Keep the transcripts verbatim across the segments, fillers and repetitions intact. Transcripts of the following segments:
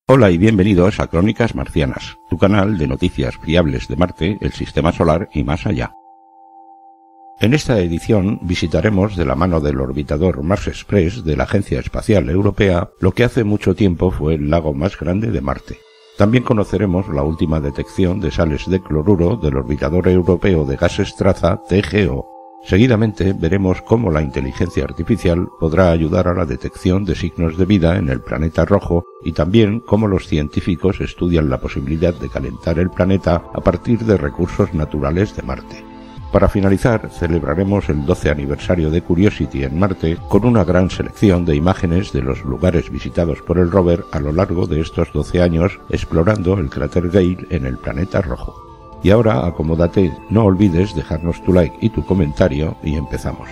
Hola y bienvenidos a Crónicas Marcianas, tu canal de noticias fiables de Marte, el Sistema Solar y más allá. En esta edición visitaremos de la mano del orbitador Mars Express de la Agencia Espacial Europea lo que hace mucho tiempo fue el lago más grande de Marte. También conoceremos la última detección de sales de cloruro del orbitador europeo de gases traza T G O. Seguidamente veremos cómo la inteligencia artificial podrá ayudar a la detección de signos de vida en el planeta rojo y también cómo los científicos estudian la posibilidad de calentar el planeta a partir de recursos naturales de Marte. Para finalizar, celebraremos el doce aniversario de Curiosity en Marte con una gran selección de imágenes de los lugares visitados por el rover a lo largo de estos doce años explorando el cráter Gale en el planeta rojo. Y ahora acomódate, no olvides dejarnos tu like y tu comentario y empezamos.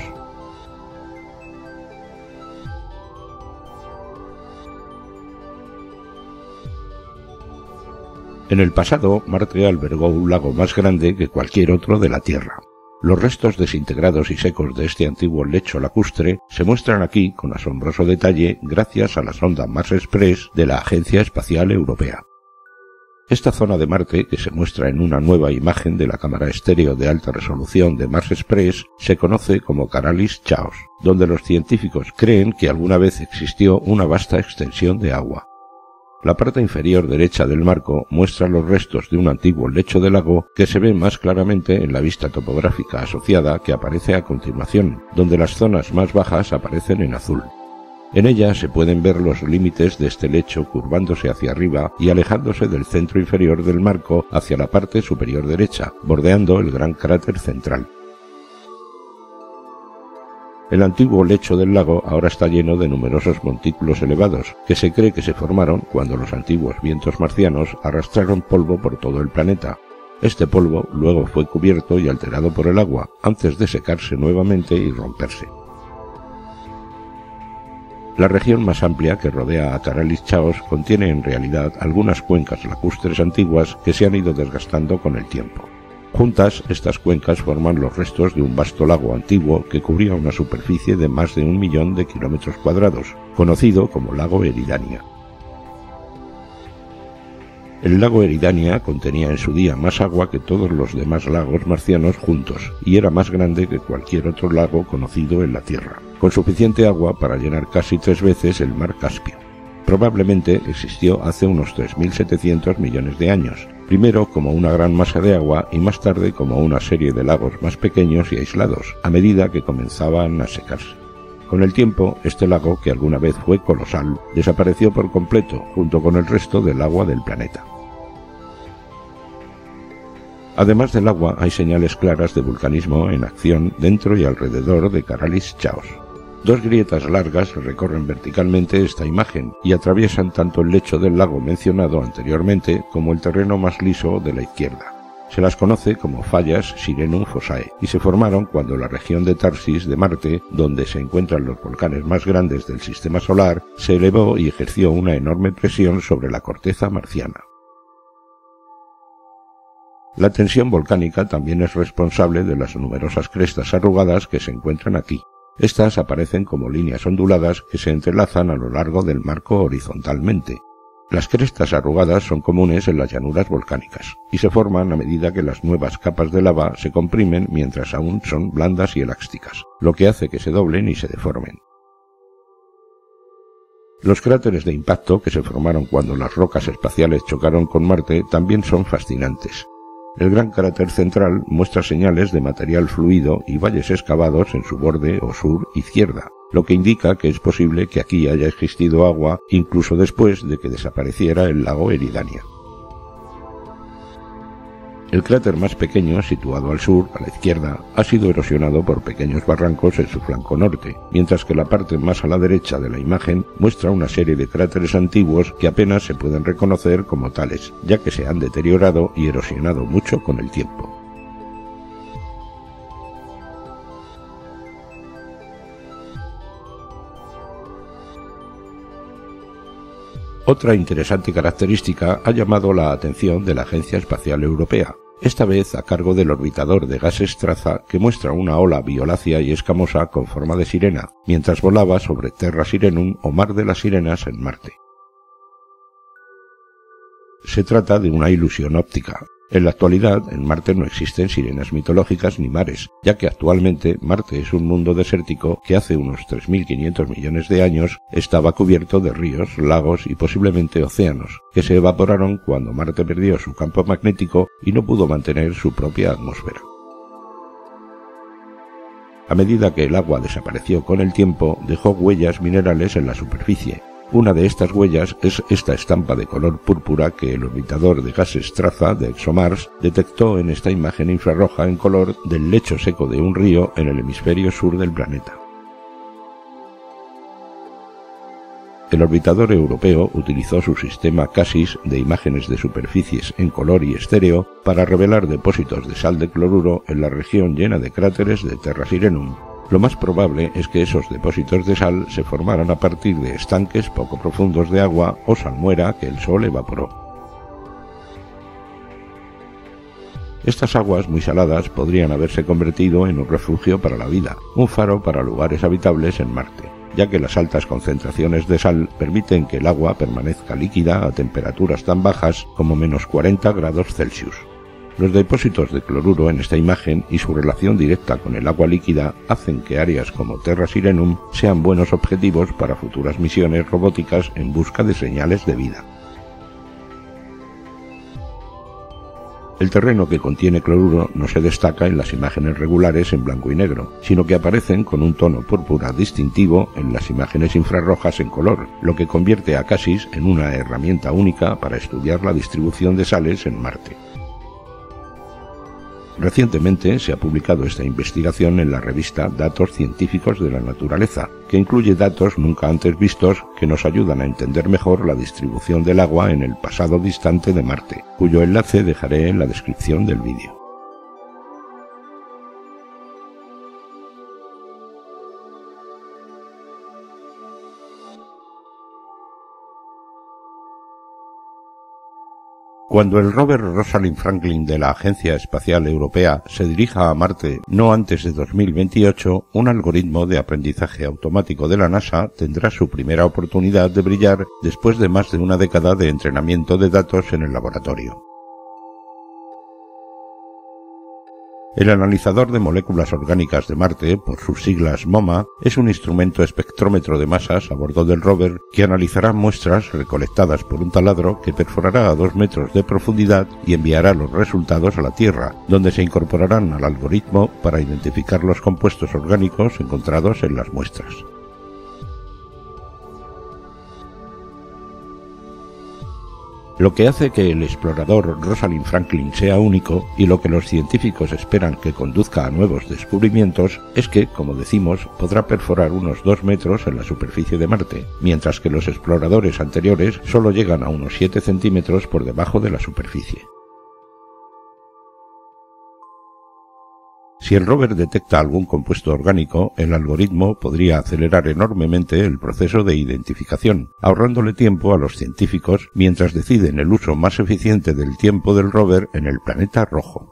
En el pasado, Marte albergó un lago más grande que cualquier otro de la Tierra. Los restos desintegrados y secos de este antiguo lecho lacustre se muestran aquí con asombroso detalle gracias a la sonda Mars Express de la Agencia Espacial Europea. Esta zona de Marte, que se muestra en una nueva imagen de la cámara estéreo de alta resolución de Mars Express, se conoce como Karalis Chaos, donde los científicos creen que alguna vez existió una vasta extensión de agua. La parte inferior derecha del marco muestra los restos de un antiguo lecho de lago que se ve más claramente en la vista topográfica asociada que aparece a continuación, donde las zonas más bajas aparecen en azul. En ella se pueden ver los límites de este lecho curvándose hacia arriba y alejándose del centro inferior del marco hacia la parte superior derecha, bordeando el gran cráter central. El antiguo lecho del lago ahora está lleno de numerosos montículos elevados, que se cree que se formaron cuando los antiguos vientos marcianos arrastraron polvo por todo el planeta. Este polvo luego fue cubierto y alterado por el agua, antes de secarse nuevamente y romperse. La región más amplia que rodea a Karalis Chaos contiene en realidad algunas cuencas lacustres antiguas que se han ido desgastando con el tiempo. Juntas, estas cuencas forman los restos de un vasto lago antiguo que cubría una superficie de más de un millón de kilómetros cuadrados, conocido como lago Eridania. El lago Eridania contenía en su día más agua que todos los demás lagos marcianos juntos, y era más grande que cualquier otro lago conocido en la Tierra, con suficiente agua para llenar casi tres veces el mar Caspio. Probablemente existió hace unos tres mil setecientos millones de años, primero como una gran masa de agua y más tarde como una serie de lagos más pequeños y aislados, a medida que comenzaban a secarse. Con el tiempo, este lago, que alguna vez fue colosal, desapareció por completo, junto con el resto del agua del planeta. Además del agua, hay señales claras de vulcanismo en acción dentro y alrededor de Karalis Chaos. Dos grietas largas recorren verticalmente esta imagen y atraviesan tanto el lecho del lago mencionado anteriormente como el terreno más liso de la izquierda. Se las conoce como fallas Sirenum Fossae y se formaron cuando la región de Tarsis de Marte, donde se encuentran los volcanes más grandes del Sistema Solar, se elevó y ejerció una enorme presión sobre la corteza marciana. La tensión volcánica también es responsable de las numerosas crestas arrugadas que se encuentran aquí. Estas aparecen como líneas onduladas que se entrelazan a lo largo del marco horizontalmente. Las crestas arrugadas son comunes en las llanuras volcánicas y se forman a medida que las nuevas capas de lava se comprimen mientras aún son blandas y elásticas, lo que hace que se doblen y se deformen. Los cráteres de impacto que se formaron cuando las rocas espaciales chocaron con Marte también son fascinantes. El gran cráter central muestra señales de material fluido y valles excavados en su borde o sur izquierda, lo que indica que es posible que aquí haya existido agua incluso después de que desapareciera el lago Eridania. El cráter más pequeño, situado al sur, a la izquierda, ha sido erosionado por pequeños barrancos en su flanco norte, mientras que la parte más a la derecha de la imagen muestra una serie de cráteres antiguos que apenas se pueden reconocer como tales, ya que se han deteriorado y erosionado mucho con el tiempo. Otra interesante característica ha llamado la atención de la Agencia Espacial Europea, esta vez a cargo del orbitador de gases traza que muestra una ola violácea y escamosa con forma de sirena, mientras volaba sobre Terra Sirenum o Mar de las Sirenas en Marte. Se trata de una ilusión óptica. En la actualidad, en Marte no existen sirenas mitológicas ni mares, ya que actualmente Marte es un mundo desértico que hace unos tres mil quinientos millones de años estaba cubierto de ríos, lagos y posiblemente océanos, que se evaporaron cuando Marte perdió su campo magnético y no pudo mantener su propia atmósfera. A medida que el agua desapareció con el tiempo, dejó huellas minerales en la superficie. Una de estas huellas es esta estampa de color púrpura que el orbitador de gases Traza de ExoMars detectó en esta imagen infrarroja en color del lecho seco de un río en el hemisferio sur del planeta. El orbitador europeo utilizó su sistema CASIS de imágenes de superficies en color y estéreo para revelar depósitos de sal de cloruro en la región llena de cráteres de Terra Sirenum. Lo más probable es que esos depósitos de sal se formaran a partir de estanques poco profundos de agua o salmuera que el Sol evaporó. Estas aguas muy saladas podrían haberse convertido en un refugio para la vida, un faro para lugares habitables en Marte, ya que las altas concentraciones de sal permiten que el agua permanezca líquida a temperaturas tan bajas como menos cuarenta grados Celsius. Los depósitos de cloruro en esta imagen y su relación directa con el agua líquida hacen que áreas como Terra Sirenum sean buenos objetivos para futuras misiones robóticas en busca de señales de vida. El terreno que contiene cloruro no se destaca en las imágenes regulares en blanco y negro, sino que aparecen con un tono púrpura distintivo en las imágenes infrarrojas en color, lo que convierte a CASIS en una herramienta única para estudiar la distribución de sales en Marte. Recientemente se ha publicado esta investigación en la revista Datos Científicos de la Naturaleza, que incluye datos nunca antes vistos que nos ayudan a entender mejor la distribución del agua en el pasado distante de Marte, cuyo enlace dejaré en la descripción del vídeo. Cuando el rover Rosalind Franklin de la Agencia Espacial Europea se dirija a Marte no antes de dos mil veintiocho, un algoritmo de aprendizaje automático de la NASA tendrá su primera oportunidad de brillar después de más de una década de entrenamiento de datos en el laboratorio. El analizador de moléculas orgánicas de Marte, por sus siglas MoMA, es un instrumento espectrómetro de masas a bordo del rover que analizará muestras recolectadas por un taladro que perforará a dos metros de profundidad y enviará los resultados a la Tierra, donde se incorporarán al algoritmo para identificar los compuestos orgánicos encontrados en las muestras. Lo que hace que el explorador Rosalind Franklin sea único y lo que los científicos esperan que conduzca a nuevos descubrimientos es que, como decimos, podrá perforar unos dos metros en la superficie de Marte, mientras que los exploradores anteriores solo llegan a unos siete centímetros por debajo de la superficie. Si el rover detecta algún compuesto orgánico, el algoritmo podría acelerar enormemente el proceso de identificación, ahorrándole tiempo a los científicos mientras deciden el uso más eficiente del tiempo del rover en el planeta rojo.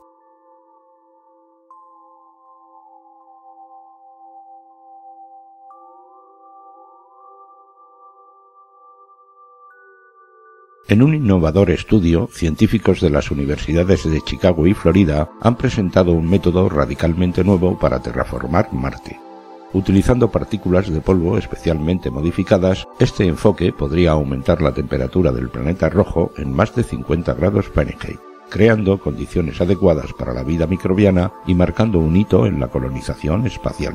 En un innovador estudio, científicos de las universidades de Chicago y Florida han presentado un método radicalmente nuevo para terraformar Marte. Utilizando partículas de polvo especialmente modificadas, este enfoque podría aumentar la temperatura del planeta rojo en más de cincuenta grados Fahrenheit, creando condiciones adecuadas para la vida microbiana y marcando un hito en la colonización espacial.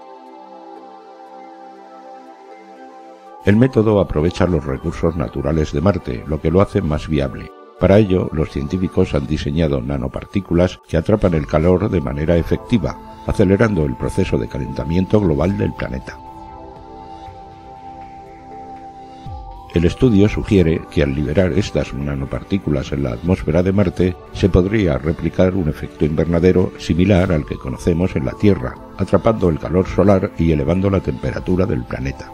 El método aprovecha los recursos naturales de Marte, lo que lo hace más viable. Para ello, los científicos han diseñado nanopartículas que atrapan el calor de manera efectiva, acelerando el proceso de calentamiento global del planeta. El estudio sugiere que al liberar estas nanopartículas en la atmósfera de Marte, se podría replicar un efecto invernadero similar al que conocemos en la Tierra, atrapando el calor solar y elevando la temperatura del planeta.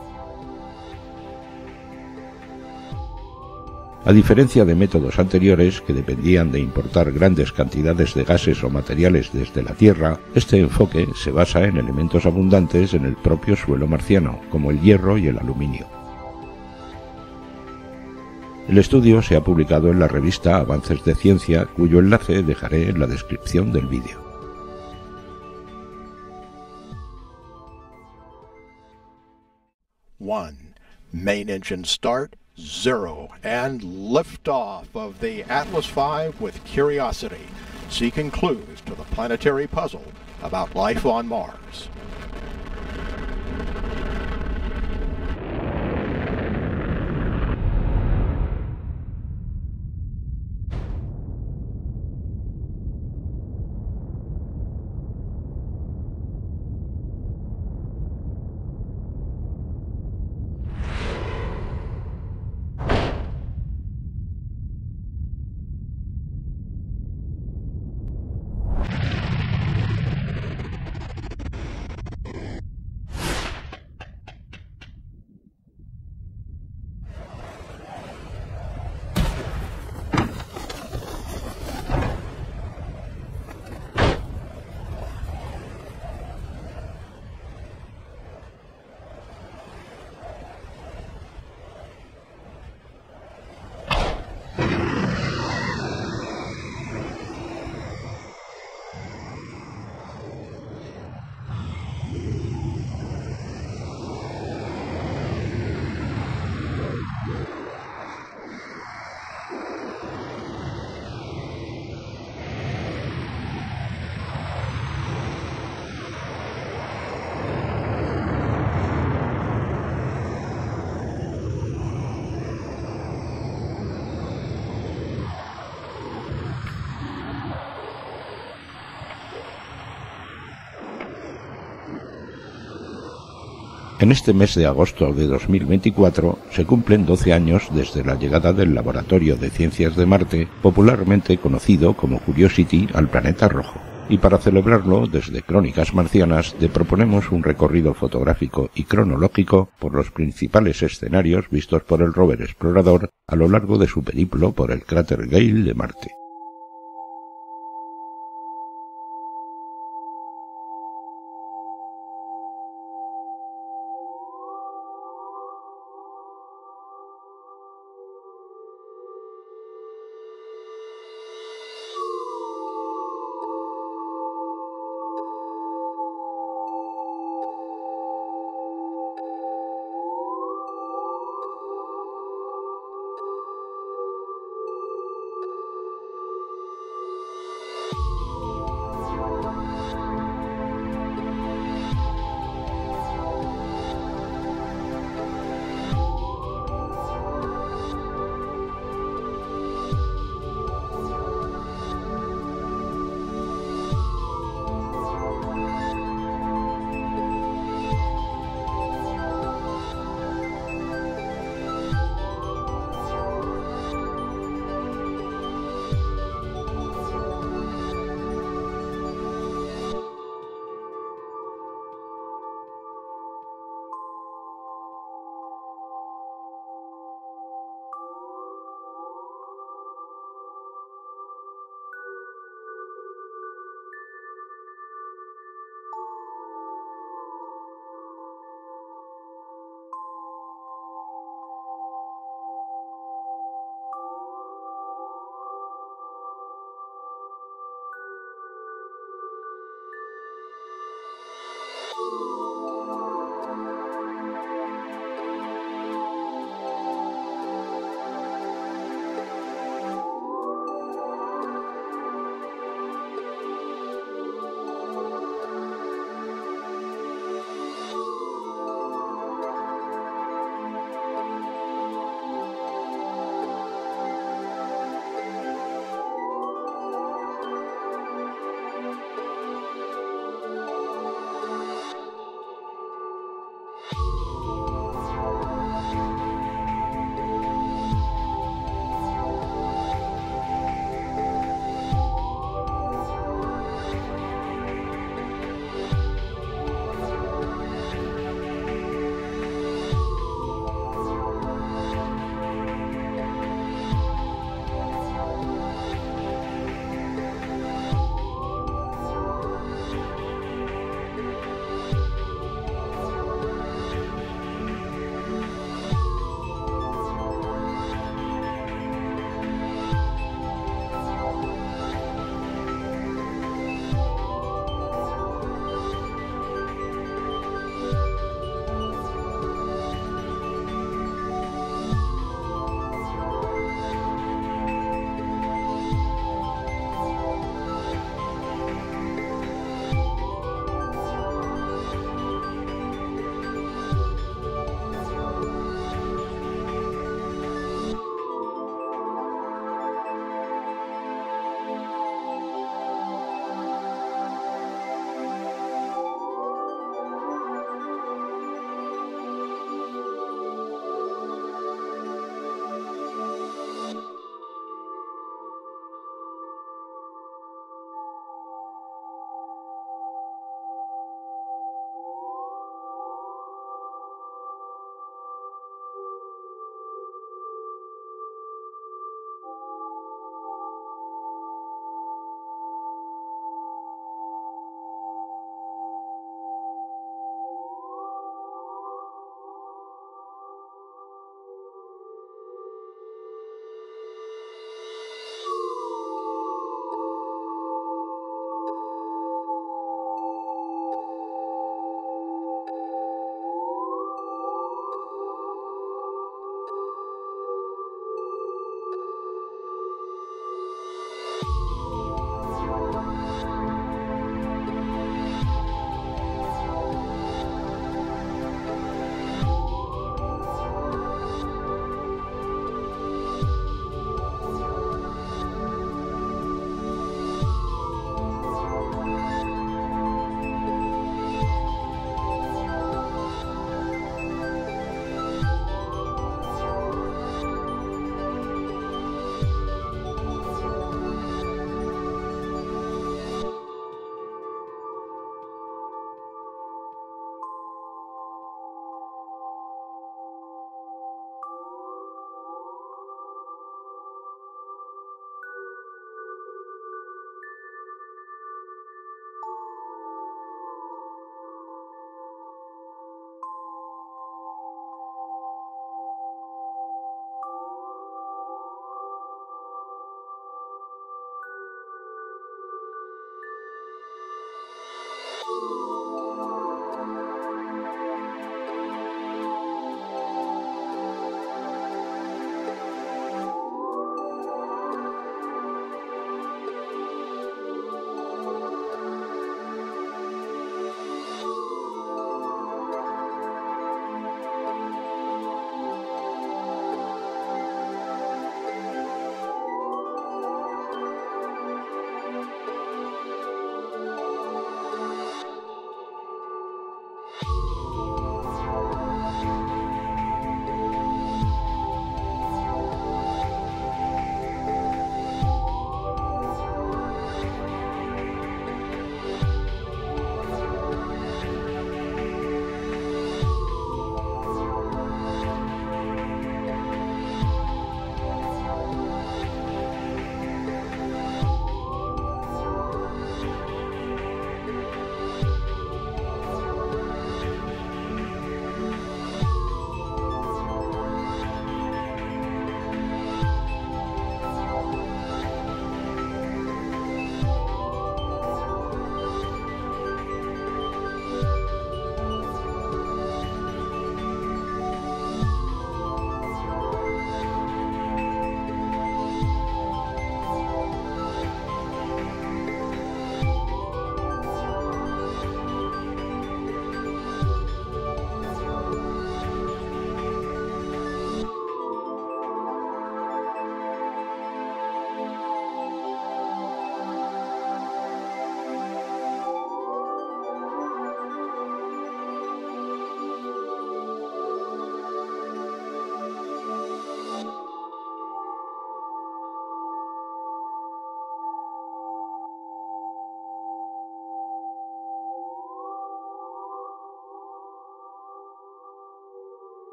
A diferencia de métodos anteriores que dependían de importar grandes cantidades de gases o materiales desde la Tierra, este enfoque se basa en elementos abundantes en el propio suelo marciano, como el hierro y el aluminio. El estudio se ha publicado en la revista Avances de Ciencia, cuyo enlace dejaré en la descripción del vídeo. One, main engine start, zero, and liftoff of the Atlas five with Curiosity, seeking clues to the planetary puzzle about life on Mars. En este mes de agosto de dos mil veinticuatro se cumplen doce años desde la llegada del Laboratorio de Ciencias de Marte, popularmente conocido como Curiosity, al planeta rojo. Y para celebrarlo, desde Crónicas Marcianas, te proponemos un recorrido fotográfico y cronológico por los principales escenarios vistos por el rover explorador a lo largo de su periplo por el cráter Gale de Marte.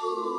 Woo!